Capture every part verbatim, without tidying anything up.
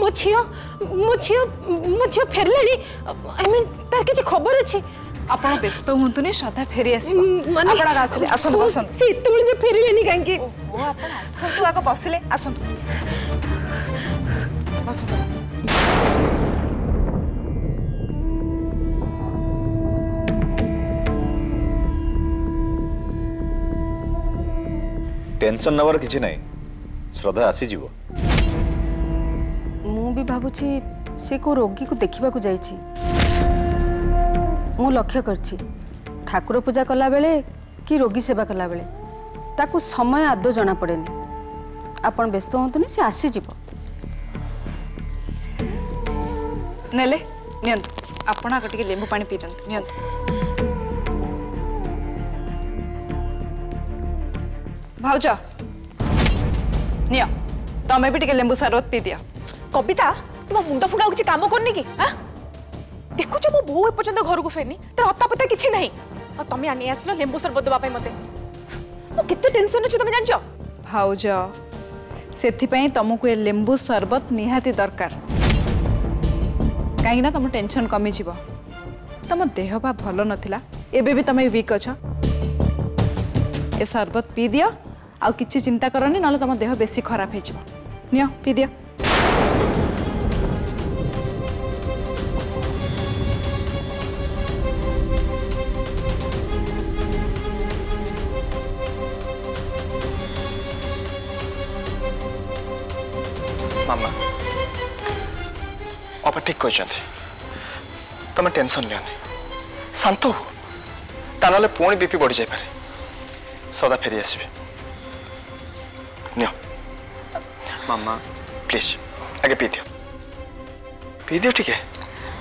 मो झियो मो झियो मो झियो फेरले आई मीन तार किछि खबर अछि आपण व्यस्त हुंतुनी श्रद्धा फेरी आसी आपण आसले आसन बसन से तुळ जे फेरलेनी कांकी ओ आपण आसंतु आको बसले आसंतु बसंतु टेंशन नवर किछि नाही श्रद्धा आसी जीवो मु भी भाबुची से को रोगी को देखिबा को जाईची मु लक्ष्य करची ठाकुर पूजा कला बेले कि रोगी सेवा कला बेले ताकू समय आदो जना पड़ेनी आपण व्यस्त होतुनी से आसी जीवो नेले नियंतु आपण आक टिके लेंबू पानी पी दंतु नियंतु भाउज निया तमें भी टिके लेंबू सरबत पी दिया कविता तुम मुंड फुंडा किसी काम करनी कि हाँ देखु मो बो एपर्यंत घर को फेरनी तर हत्ता पत्ता किसी नहीं और तुम आनी आसल लेंबू सरबत देवा मते मो केते टेंशन अछि तुम जानछ भाउज सेथिपई तुमको ए लेंबू सरबत निहाती दरकार कहीं ना तुम टेंशन कमी जीव तुम देह बा भल नथिला एबे भी तुम वीक अछ ए सरबत पी दियो आ किछि चिंता करनी नले तुम देह बेसी खराब हे जीव नियो पी दियो मामा अब ठीक कहते तुम टेंशन लियोनी शांत हो तानले पुणी बीपी बढ़ी जाए सदा फेरी आसबे नियो मामा प्लीज आगे पी दियो पी दियो ठीक है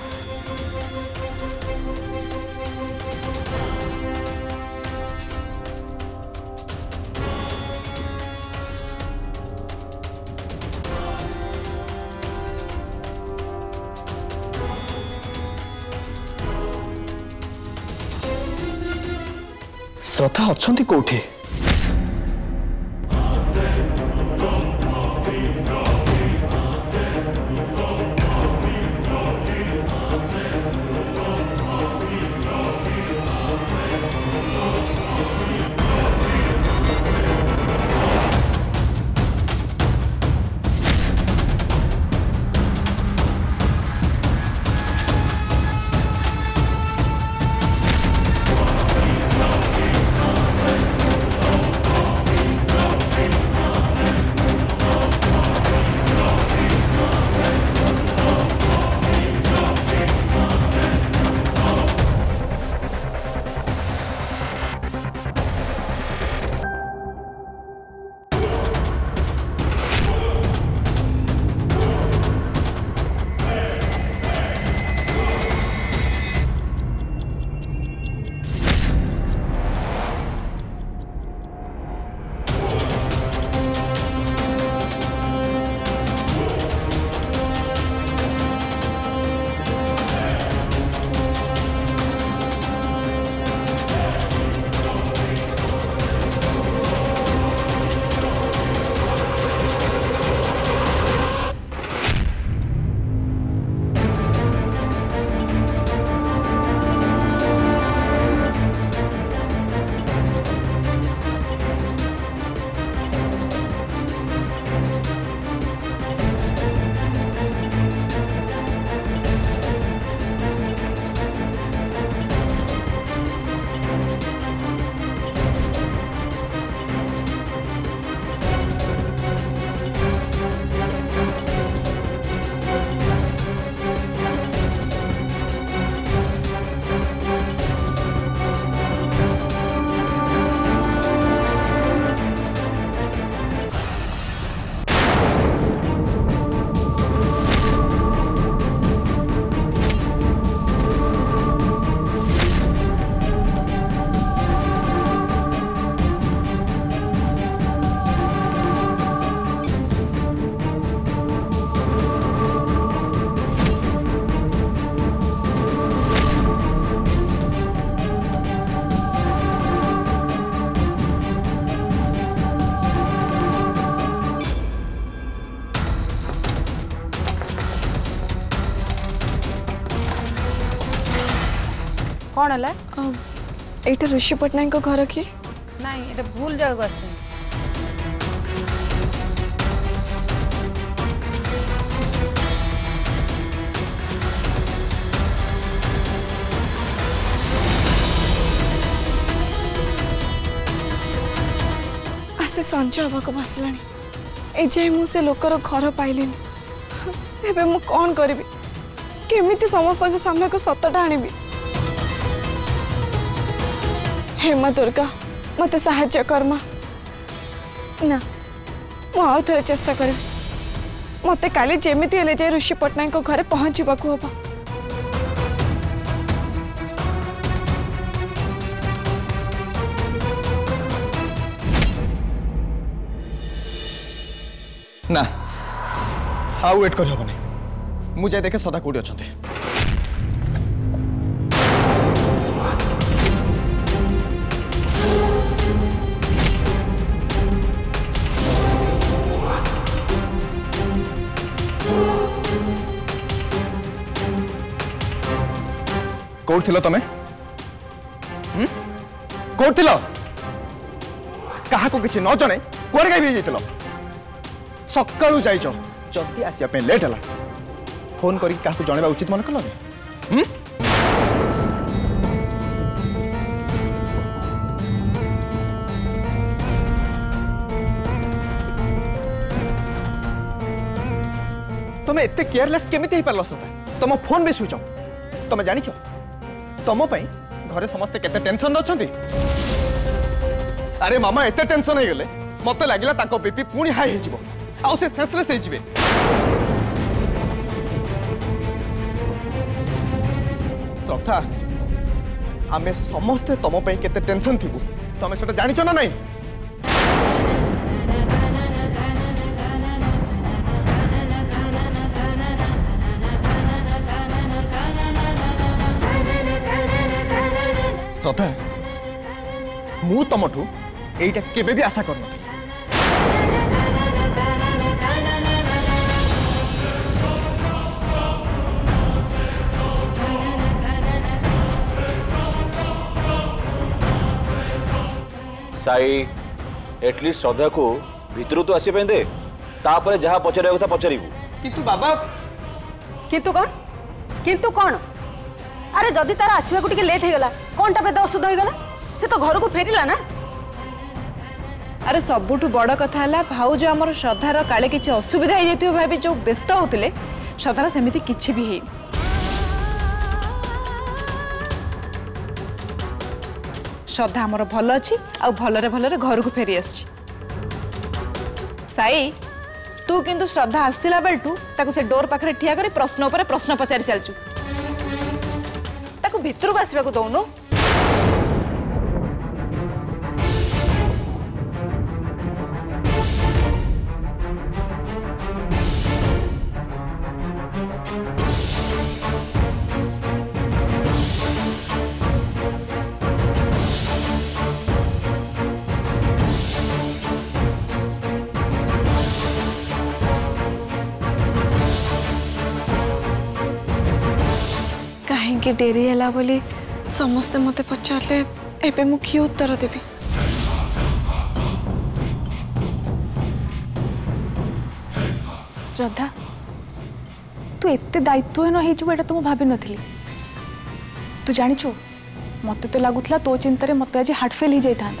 श्रद्धा अच्छी कौटी कौन है? एटा ऋषि पट्टनायक को घर की नहीं ये भूल जगह आस आसे संजय हवा को बसला ए जाए मु से लोकर घर पाइली एबे मु कौन करी केमिति समस्त के सामने को सतटा आनी हे माँ दुर्गा मत साहाय्य कर्मा ना मु आउ थे चेष्टा करी मत काली जेमिति हेले जाए ऋषि पट्टनायक को घरे पहुँचवा को हम ना आउ वेट कर हबनी मु जाय देखे सदा कोडी अछंती कोड थिलो तमे हम कोड थिलो काहा को किछि न जणे कोरे गाय भी जैतिलो सकाळू जाइछ जल्दी आसिया पे लेट हला फोन करी काकू जणेबा उचित मन कलनी हम तमे एते केयरलेस केमिति हे परलो सता तम फोन भी स्विच ऑफ तमे जानि छ तम पई घरे समस्त केते टेंशन अछंती अरे मामा एते टेंशन हे गेले मते लागिला ताको बीपी पुणी हाई हे जिवो आउ से सेंसलेस हे जिवे सथा आमे समस्त तम पई केते टेंशन थिबु तमे सेटा जानि छ ना नहीं श्रद्धा मु तमठू एटा केबे भी आशा करन साई एटलिस्ट श्रद्धा को भितर तो आसी दे तापर जहाँ पचार कथा पचारू किंतु बाबा किंतु कौन किंतु कौन अरे जदि तार आसवा को टिके लेट हो गला कौनटा बेद अशुद्ध हो गला से तो घर को फेरिला ना अरे सबुठु बड़ कथा है भाउज आमर श्रद्धार काले किसी असुविधा हो जाती भाई जो व्यस्त होते श्रद्धार सेमती किसी भी है श्रद्धा आमर भल अच्छी आ भलरे भलरे घर को फेरी आसी साई तू किंतु श्रद्धा आसला बेलू ताको से डोर पाखे ठिया कर प्रश्न उपर प्रश्न पचारि चलचु ताको भितर को आसवा को दौनु कहीं डेरी है बोली समस्ते मते पचारे एबे मु कि उत्तर देवी श्रद्धा तू एते दायित्वहीन हो तो भाभी नी तू जाचु मत तो लगुला तो चिंतार मत आज हार्ट फेल हो जाता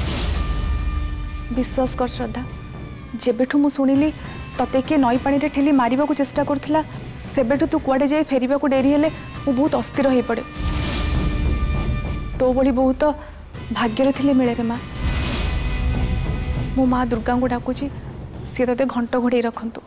विश्वास कर श्रद्धा जेबेठू मु शुणिली तते किए नई पानी रे ठेली मारिबा को चेष्टा करथिला सेबेठू तू कुआडे जाई फेरिबा को डेरी हेले मु बहुत अस्थिर हो पड़े तो बड़ी बहुत भाग्यर थिले मिले रे माँ मो माँ दुर्गा को डाकुची सी ते घंट घोड़े रखंतु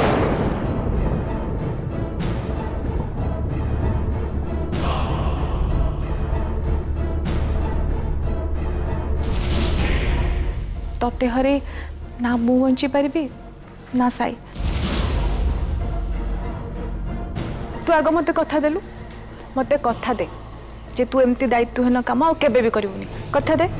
तते हरे ना मु बंची पारि ना साई तू आग मत कथा देलु मत कथा दे जे तू एमती दायित्वहीन काम आ केबे भी करिवनी कथा दे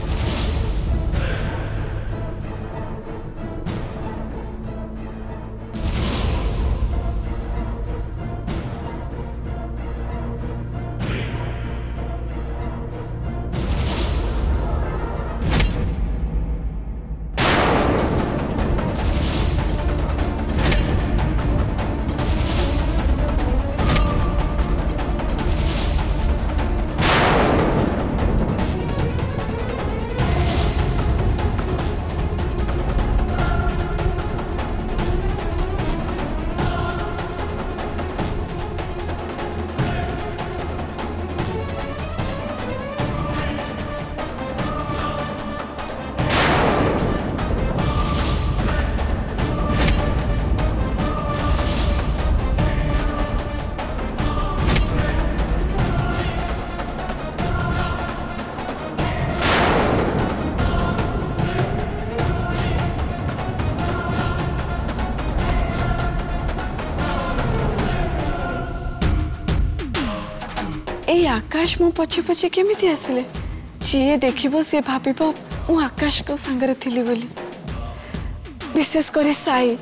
ये आकाश मो पछे पछे केमिति आसिले जी देखिबो से भाबिबो मु आकाश को संगरे थिली बोली विशेष करी साई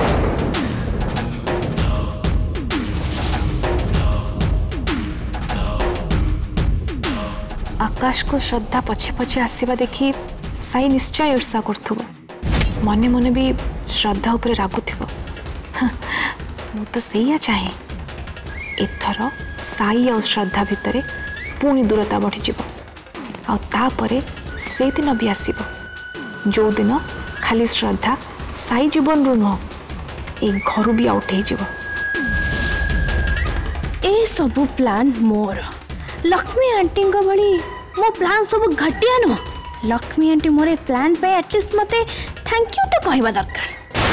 आकाश को श्रद्धा पछे पछे आसीबा देखि साई निश्चय ईर्षा करथुबो मने मने भी श्रद्धा ऊपर रागुथिबो मु तो सैया चाहे एथर साई और श्रद्धा भितरे पुणी दूरता बढ़ी जीव आ तापरे से दिन भी आसीबो जो दिन खाली श्रद्धा साई जीवन रु नुह ए घर भी आउट हो जीव ए सबु प्लान मोर लक्ष्मी आंटी भली मो प्लान सब घटिया नुह लक्ष्मी आंटी मोर प्लान पे एटलिस्ट मते थैंक यू तो कहवा दरकार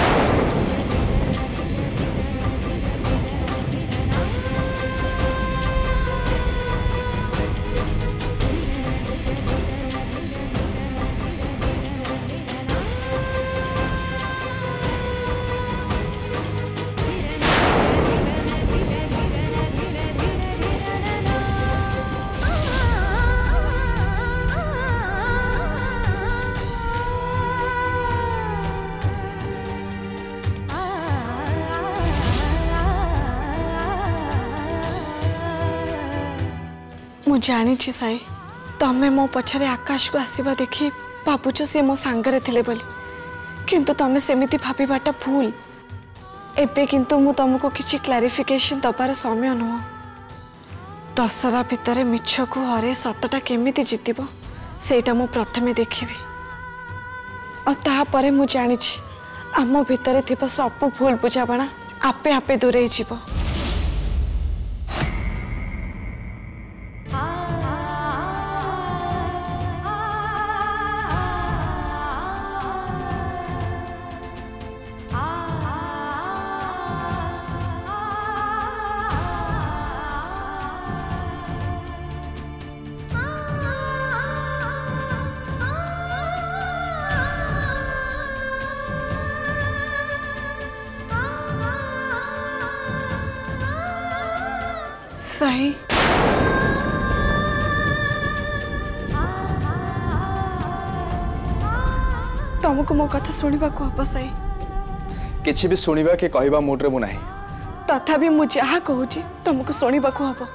मु जानी साई तमें मो पछरे आकाश को आसीबा देखी भावुच सी मो सांगरे थिले बोली किंतु तमें सेमिति भाबीबाटा भूल एबे किंतु मु तुमको किसी क्लारिफिकेशन दबार समय नुह दशहरा भितर मिछ को हरे सतटा केमिति जितिबो सेटा मु प्रथमे देखिबी और तापरे मु जानी आम भितर थिबा सब भूल बुझाबणा आपे आपे दूरे जीवो साई तुमको मो कथा सुनिबा को हबो साई किछि भी सुनिबा के कहबा मूड रे मु नाही तथापि मु जहा कहूची तुमको सुनिबा को हबो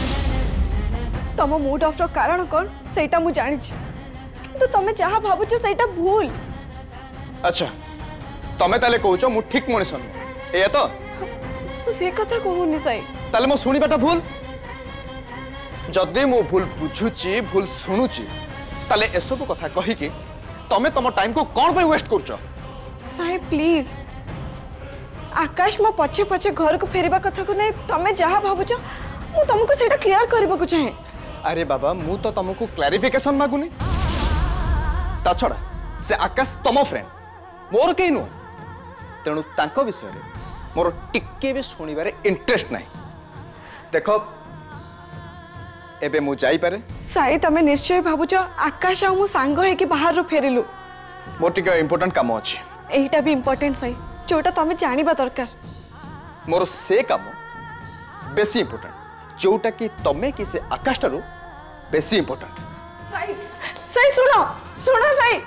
तम मूड ऑफ रो कारण कोन सेटा मु जानि छी किंतु तमे जहा भाबुछ सेटा भूल अच्छा तमे ताले कहूछ मु ठीक मनिस ए तो मु से कथा कहूनी साई ताले मो सुनिबाटा भूल जदि मो भूल बुझुची भूल सुनुची ताले एसबु कथा कहि कि तमे तम टाइम को कोन पे वेस्ट करछ साई प्लीज आकाश मो पछे पछे घर को फेरिबा कथा को नै तमे जहा भाबुछ मु तुमको सेटा क्लियर करबा को चाहे अरे बाबा मु तो तुमको क्लैरिफिकेशन मागुनी ता छड़ा से आकाश तम फ्रेंड मोर केई नु तेणु तांको विषय रे मोर टिके भी सुनिबारे इंटरेस्ट नाही देखो एबे मु जाई पारे साई तमे निश्चय भाबुछ आकाश आ मु सांग है कि बाहर रो फेरिलु मोर टिके इंपोर्टेंट काम अछि एटा भी इंपोर्टेंट साई जोटा तमे जानिबा दरकार मोर से काम बेसी इंपोर्टेंट जोटा कि तमे कि से आकाश टारू बेसी इंपोर्टेंट साई साई सुनो सुनो Sai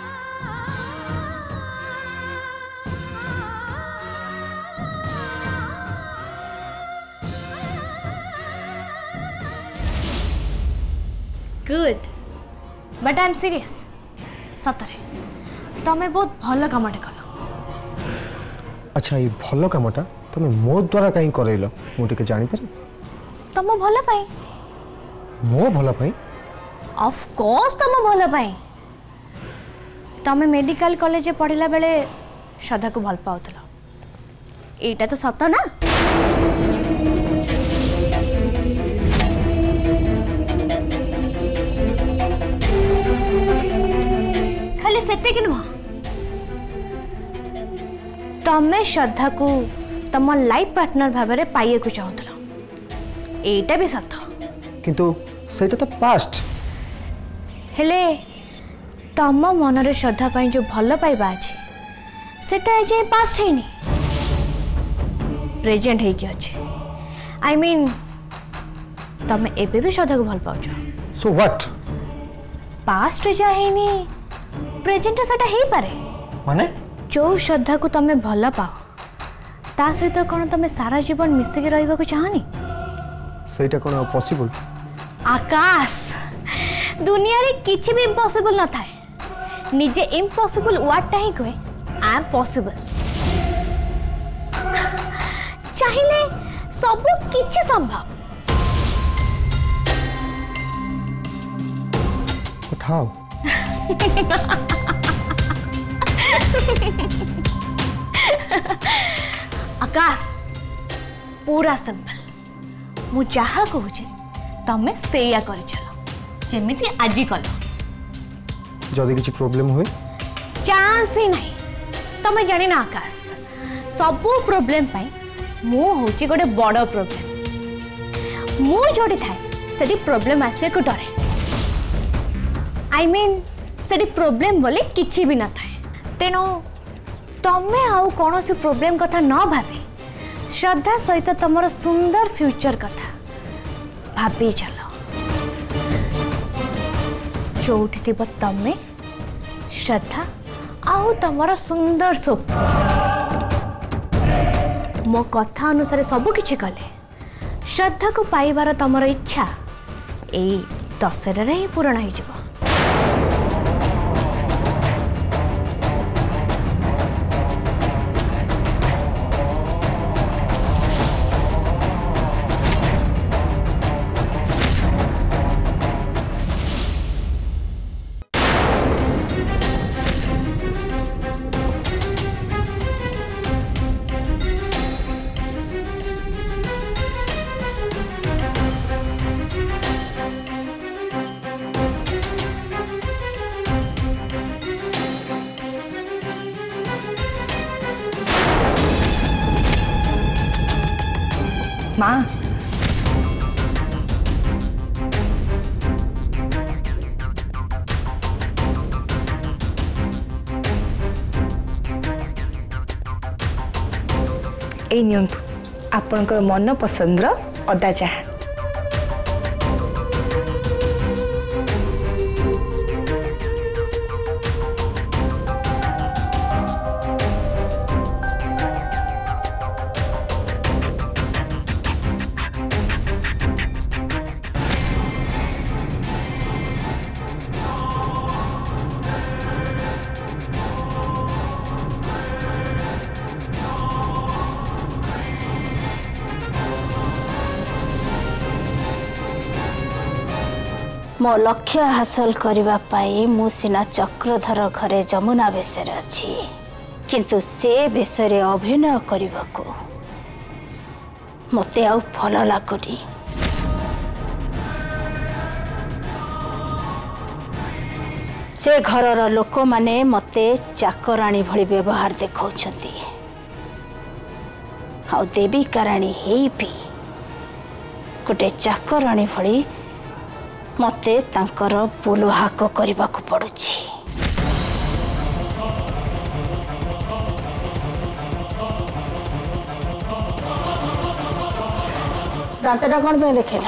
good but I am serious सतरे तमें बहुत भल कामटे कल अच्छा ये भल कामटा तुम मो द्वारा कहीं करैल मुझे जानी पारे तम भल पाई मो भल पाई ऑफ कोर्स तम भल पाई तमें मेडिकल कॉलेज पढ़िला बेले श्रद्धा को भल पाउथला एटा तो सत ना खाली सेते कि नुह तमें श्रद्धा को तम लाइफ पार्टनर भाव में पाइए को चाहूल एटा भी सत किंतु सेटा तो पास्ट हेले तम मन रे श्रद्धा पाई जो भल पाइबा अछि सेटा ए जे पास्ट है नी प्रेजेंट है कि अछि आई मीन तमे एबे भी श्रद्धा को भल पाउछ सो व्हाट पास्ट जा हेनी प्रेजेंट सेटा हे पारे माने जो श्रद्धा को तमे भल पाओ ता सहित कोन तमे सारा जीवन मिसिक रहबा को चाहनी सेटा कोन पॉसिबल आकाश दुनिया रे किछि भी इम्पॉसिबल न थाए निजे इम्पॉसिबल वर्ड ही कहे आई एम पॉसिबल चाहिए सब किछि संभव उठाओ आकाश पूरा सिंपल मु जहा कहूची तमे सेया करि चलो जेमिति आजी कल जदि किछि प्रॉब्लम हुए चांस ही नहीं तमे जानि ना आकाश सब प्रॉब्लम पाई मु होची गोटे बड़ प्रॉब्लम मु जोड़ी थाए सेठी प्रॉब्लम आसे को डरे आई मीन सेठी प्रॉब्लम बोले किछि भी ना थाए तेनो तमे आउ कोनोसी प्रॉब्लम कथा न भाबी श्रद्धा सहित तमर सुंदर फ्यूचर कथा भाबी चलो जोठी थी तमे श्रद्धा आउ तमर सुंदर स्वप्न मो कथा अनुसार सब किछि कले श्रद्धा को पाइबार तमर इच्छा एई दशहरा ही पूर्ण हो जाए माँ ए नियंतु आपनकर मन पसंदर अदा चाहा मो लक्ष्य हासिल करबा पाई मु सिना चक्रधर घरे जमुना बेसरे अछि किंतु से बेसरे अभिनय करबाको मते आउ भल लागुनी से घरर लोक माने मते चाकराणी भली व्यवहार देखौछंती आउ देविका राणी हेई भी गोटे चाकराणी भली मते तांकर बोलो हाक करबा को पड़ुछि दांतटा कौन पे देखेला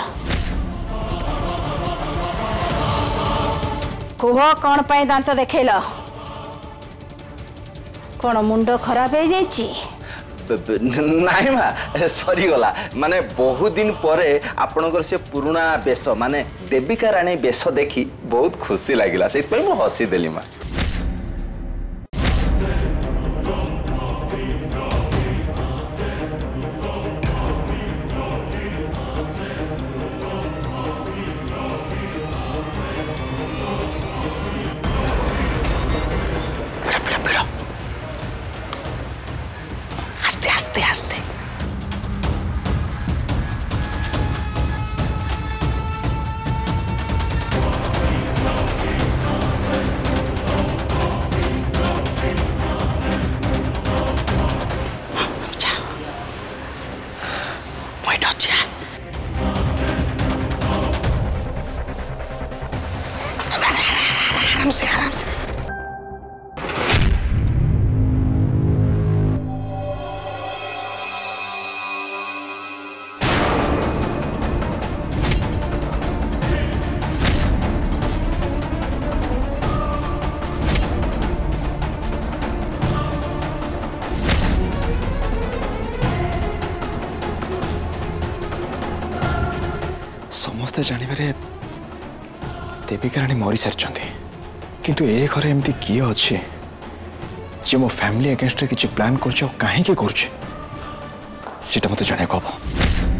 कुह कौन पे दांत देखेला कौन मुंड खराब हो जाइछि नाई मा सरी गला माने बहुत दिन परे आपनकर से पुराना बेश माने देविका राणी बेश देखी बहुत खुशी लागिला से मु हसी देली मा आराम से आराम से समस्ते जानवे देविका राणी मरी सारी किंतु ए घरे एमती किए अच्छे जे मो फैमिली अगेंस्ट किसी प्लान कर कहीं कर मत जाना हम।